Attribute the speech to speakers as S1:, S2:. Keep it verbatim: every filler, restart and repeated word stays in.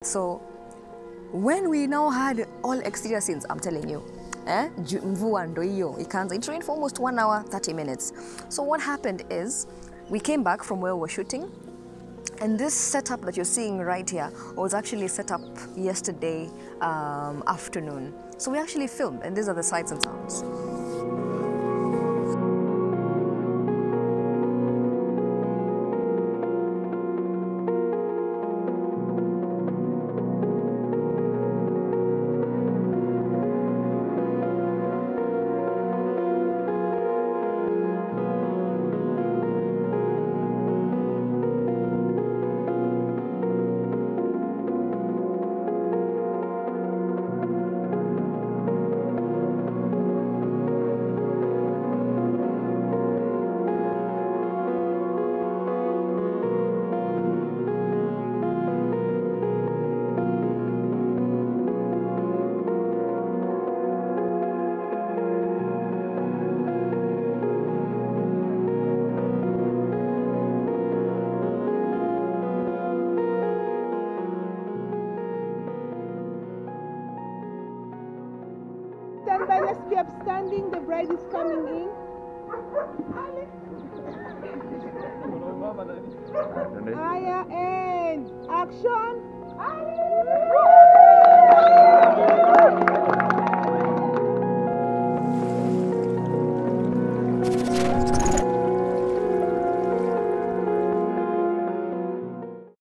S1: So when we now had all exterior scenes, I'm telling you, eh? It rained for almost one hour, thirty minutes. So what happened is, we came back from where we were shooting, and this setup that you're seeing right here was actually set up yesterday um, afternoon. So we actually filmed, and these are the sights and sounds.
S2: Stand by, let's be upstanding. The bride is coming in. Aya and action.